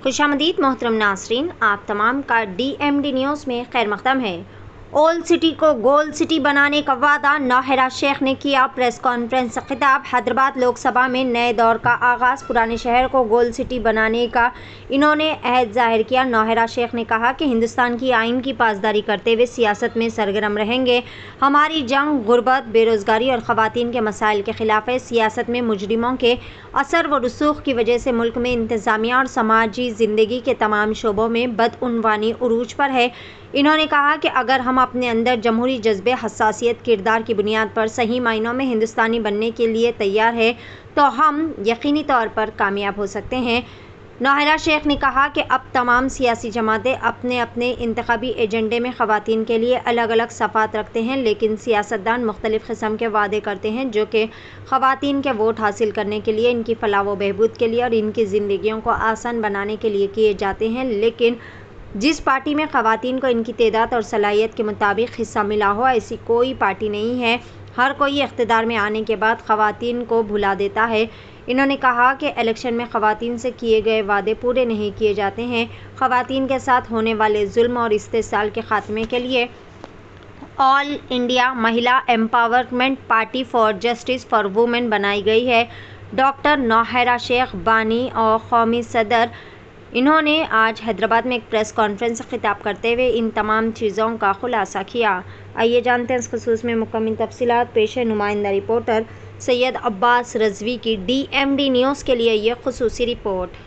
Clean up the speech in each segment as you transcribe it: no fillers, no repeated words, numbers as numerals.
खुशामदीद मोहतरम नासरीन, आप तमाम का DMD न्यूज़ में खैर मक़दम है। ओल्ड सिटी को गोल्ड सिटी बनाने का वादा, नौहरा शेख ने किया प्रेस कॉन्फ्रेंस से खिताब। हैदराबाद लोकसभा में नए दौर का आगाज़, पुराने शहर को गोल्ड सिटी बनाने का इन्होंने अहद जाहिर किया। नौहरा शेख ने कहा कि हिंदुस्तान की आइन की पासदारी करते हुए सियासत में सरगर्म रहेंगे। हमारी जंग गुर्बत, बेरोज़गारी और ख़वातीन के मसाइल के ख़िलाफ़ है। सियासत में मुजरिमों के असर व रसूख की वजह से मुल्क में इंतज़ामिया और समाजी ज़िंदगी के तमाम शोबों में बदउनवानी उरूज पर है। इन्होंने कहा कि अगर हम अपने अंदर जमहूरी जज्बे, हसासियत, किरदार की बुनियाद पर सही मायनों में हिंदुस्तानी बनने के लिए तैयार है तो हम यकीनी तौर पर कामयाब हो सकते हैं। नौहरा शेख ने कहा कि अब तमाम सियासी जमातें अपने अपने इंतखाबी एजेंडे में ख़वातीन के लिए अलग अलग सफ़ात रखते हैं, लेकिन सियासतदान मुख्तलिफ़ किस्म के वादे करते हैं जो कि ख़वातीन के वोट हासिल करने के लिए, इनकी फ़लाह व बहबूद के लिए और इनकी ज़िंदगियों को आसान बनाने के लिए किए जाते हैं। लेकिन जिस पार्टी में ख़वातीन को इनकी तादाद और सलाहियत के मुताबिक हिस्सा मिला हो, ऐसी कोई पार्टी नहीं है। हर कोई इख्तिदार में आने के बाद ख़वातीन को भुला देता है। इन्होंने कहा कि इलेक्शन में ख़वातीन से किए गए वादे पूरे नहीं किए जाते हैं। ख़वातीन के साथ होने वाले जुल्म और इस्तेसाल के ख़ात्मे के लिए ऑल इंडिया महिला empowerment party for justice for women बनाई गई है। डॉक्टर नौहरा शेख बानी और कौमी सदर, इन्होंने आज हैदराबाद में एक प्रेस कॉन्फ्रेंस से खिताब करते हुए इन तमाम चीज़ों का खुलासा किया। आइए जानते हैं इस खुसूस में मुकम्मल तफसीलात। पेश है नुमाइंदा रिपोर्टर सैयद अब्बास रज़वी की DMD न्यूज़ के लिए ये खुसूसी रिपोर्ट।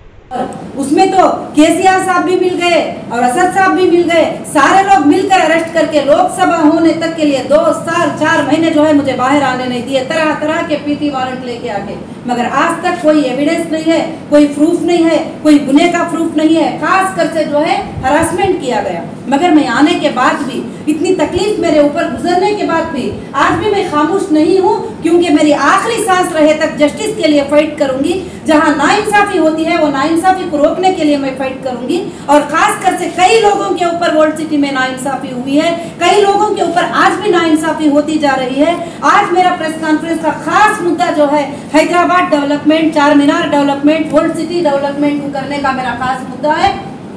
उसमें तो केसीआर साहब भी मिल गए और असद साहब भी मिल गए, सारे लोग मिलकर अरेस्ट करके लोकसभा होने तक के लिए 2 साल 4 महीने जो है मुझे बाहर आने नहीं दिए, तरह तरह के PT वारंट लेके आके। मगर आज तक कोई एविडेंस नहीं है, कोई प्रूफ नहीं है, कोई गुने का प्रूफ नहीं है। खास कर से जो है हरासमेंट किया गया। मगर मैं आने के बाद भी, इतनी तकलीफ मेरे ऊपर गुजरने के बाद भी आज भी मैं खामोश नहीं हूँ, क्योंकि मेरी आखिरी सांस रहे तक जस्टिस के लिए फाइट करूंगी। जहाँ नाइंसाफी होती है वो नाइंसाफी को रोकने के लिए मैं फाइट करूंगी। और खास कर से कई लोगों के ऊपर वर्ल्ड सिटी में नाइंसाफी हुई है, कई लोगों के ऊपर आज भी नाइंसाफी होती जा रही है। आज मेरा प्रेस कॉन्फ्रेंस का खास मुद्दा जो है Hyderabad development, Charminar development, world city development को करने का मेरा खास मुद्दा है।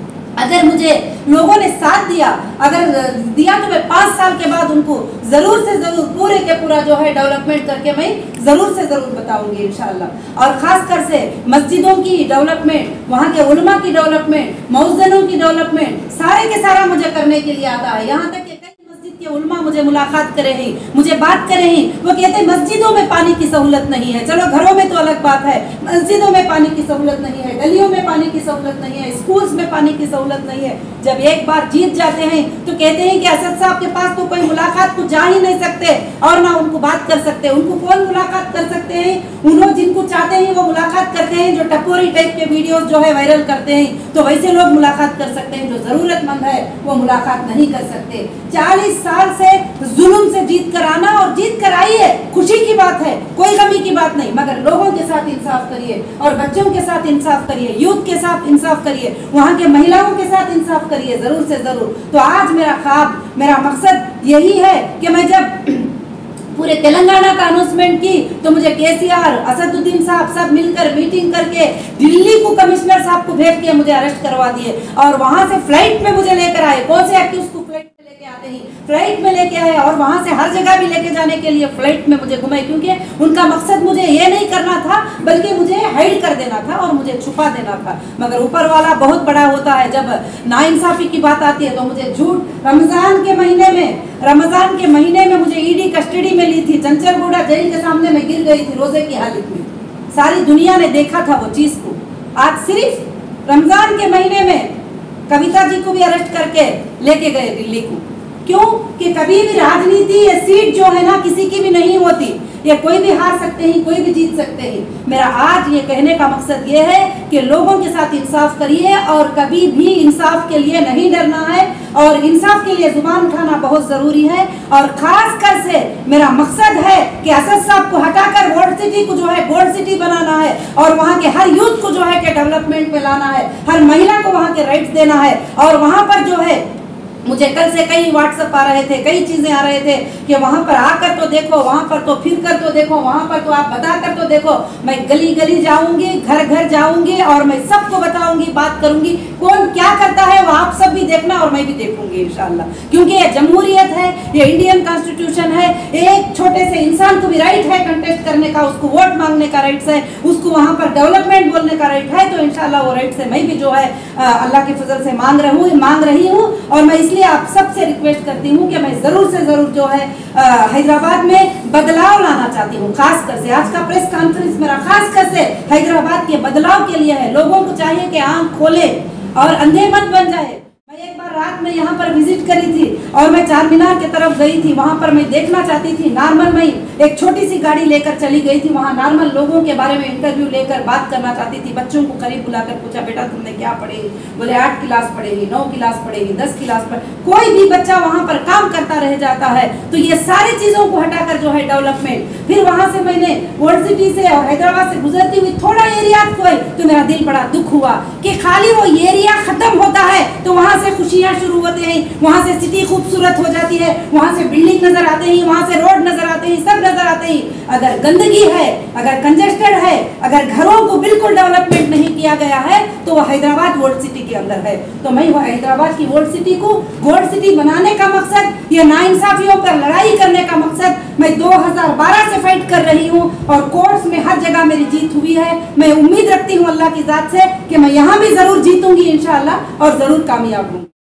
अगर मुझे लोगों ने साथ दिया, अगर दिया तो मैं 5 साल के बाद उनको जरूर से जरूर पूरे के पूरा जो है डेवलपमेंट करके मैं जरूर से जरूर बताऊंगी इंशाल्लाह। और खास कर से मस्जिदों की डेवलपमेंट, वहाँ के उलमा की डेवलपमेंट, मौज़नों की डेवलपमेंट, सारे के सारा मुझे करने के लिए आता है। यहाँ तक कि के उलमा मुझे मुलाकात करे हैं, मुझे बात करे हैं, वो कहते हैं मस्जिदों में पानी की सहूलत नहीं है। चलो घरों में तो अलग बात है, मस्जिदों में पानी की सहूलत नहीं है, गलियों में पानी की सहूलत नहीं है, स्कूल्स में पानी की सहूलत नहीं है। जब एक बार जीत जाते हैं तो कहते हैं कि असद साहब के पास तो कोई मुलाकात को जा ही नहीं सकते और ना उनको बात कर सकते। उनको कौन मुलाकात कर सकते हैं? उन्होंने जिनको चाहते हैं वो मुलाकात करते हैं, जो टपोरी टाइप के वीडियोस जो है वायरल करते हैं, तो वैसे लोग मुलाकात कर सकते हैं। जो जरूरतमंद है वो मुलाकात नहीं कर सकते। 40 साल से जुल्म से जीत कर आना, और जीत कर आई है, खुशी की बात है, कोई गमी की बात नहीं। मगर लोगों के साथ इंसाफ करिए और बच्चों के साथ इंसाफ करिए, यूथ के साथ इंसाफ करिए, वहाँ के महिलाओं के साथ इंसाफ करिए जरूर से जरूर। तो आज मेरा ख्वाब, मेरा मकसद यही है कि मैं जब पूरे तेलंगाना का अनाउंसमेंट की तो मुझे केसीआर, असदुद्दीन साहब सब मिलकर मीटिंग करके दिल्ली को कमिश्नर साहब को भेज के मुझे अरेस्ट करवा दिए और वहां से फ्लाइट में मुझे लेकर आए। कौन से एक्टिविस्ट को फ्लाइट में लेके आते ही फ्लाइट में लेके आए और वहां से हर जगह भी लेके जाने के लिए फ्लाइट में मुझे घुमाए, क्योंकि उनका मकसद मुझे ये नहीं करना था बल्कि मुझे हाइड कर देना था और मुझे छुपा देना था। मगर ऊपर वाला बहुत बड़ा होता है। जब नाइंसाफी की बात आती है तो मुझे झूठ, रमजान के महीने में मुझे ईडी कस्टडी में ली थी, चंचलगुड़ा जेल के सामने में गिर गई थी रोजे की हालत में। सारी दुनिया ने देखा था वो चीज को। आज सिर्फ रमजान के महीने में कविता जी को भी अरेस्ट करके लेके गए दिल्ली को। क्यों? कि कभी भी राजनीति ये सीट जो है ना किसी की भी नहीं होती, ये कोई भी हार सकते हैं, कोई भी जीत सकते हैं। मेरा आज ये कहने का मकसद ये है कि लोगों के साथ इंसाफ करिए और कभी भी इंसाफ के लिए नहीं डरना है और इंसाफ के लिए जुबान उठाना बहुत जरूरी है। और खास कर से मेरा मकसद है कि असद साहब को हटाकर वर्ल्ड सिटी को जो है गोल्ड सिटी बनाना है और वहाँ के हर यूथ को जो है कि डेवलपमेंट में लाना है, हर महिला को वहाँ के राइट्स देना है और वहाँ पर जो है मुझे कल से कई व्हाट्सएप आ रहे थे, कई चीज़ें आ रहे थे कि वहाँ पर आकर तो देखो, वहाँ पर तो फिर कर तो देखो, वहाँ पर तो आप बता कर तो देखो। मैं गली गली जाऊंगी, घर घर जाऊंगी और मैं सबको बताऊंगी, बात करूंगी, कौन क्या करता है वो आप सब भी देखना और मैं भी देखूंगी इंशाल्लाह। क्योंकि ये जमहूरियत है, ये इंडियन कॉन्स्टिट्यूशन है, एक छोटे से इंसान को भी राइट है कंटेस्ट करने का, उसको वोट मांगने का राइट है, उसको वहाँ पर डेवलपमेंट बोलने का राइट है। तो इंशाल्लाह वो राइट से मैं भी जो है अल्लाह के फजल से मांग रही हूँ। और मैं इसलिए आप सबसे रिक्वेस्ट करती हूँ कि मैं ज़रूर से ज़रूर जो है हैदराबाद में बदलाव लाना चाहती हूँ। खासकर से आज का प्रेस कॉन्फ्रेंस मेरा खासकर से हैदराबाद के बदलाव के लिए है। लोगों को चाहिए कि आंख खोले और अंधे मत बन जाए। मैं एक बार रात में यहाँ पर विजिट करी थी और मैं चार मीनार की तरफ गई थी। वहाँ पर मैं देखना चाहती थी, नॉर्मल मैं एक छोटी सी गाड़ी लेकर चली गई थी। वहाँ नॉर्मल लोगों के बारे में इंटरव्यू लेकर बात करना चाहती थी। बच्चों को करीब बुलाकर पूछा, बेटा तुमने क्या पढ़ेगी? बोले 8 क्लास पढ़ेगी, 9 क्लास पढ़ेगी, 10 क्लास पढ़। कोई भी बच्चा वहाँ पर काम करता रह जाता है। तो ये सारी चीज़ों को हटाकर जो है डेवलपमेंट। फिर वहाँ से मैंने ओल्ड सिटी से और हैदराबाद से गुजरती हुई थोड़ा एरिया को, तो मेरा दिल बड़ा दुख हुआ कि खाली वो एरिया खत्म होता है तो वहाँ से खुशियाँ शुरू होते हैं, वहाँ से सिटी खूबसूरत हो जाती है, वहाँ से बिल्डिंग नजर आते हैं, वहाँ से रोड नजर आते हैं, सब नजर आते हैं। अगर गंदगी है, अगर कंजेस्टेड है, अगर घरों को बिल्कुल डेवलपमेंट नहीं किया गया है तो वह हैदराबाद गोल्ड सिटी के अंदर है। तो मैं वह हैदराबाद की गोल्ड सिटी को गोल्ड सिटी बनाने का मकसद, ये नाइंसाफियों पर लड़ाई करने का मकसद मैं 2012 से फाइट कर रही हूँ और कोर्ट्स में हर जगह मेरी जीत हुई है। मैं उम्मीद रखती हूँ अल्लाह की ज़ात से कि मैं यहाँ भी ज़रूर जीतूंगी इंशाअल्लाह और ज़रूर कामयाब हूँ।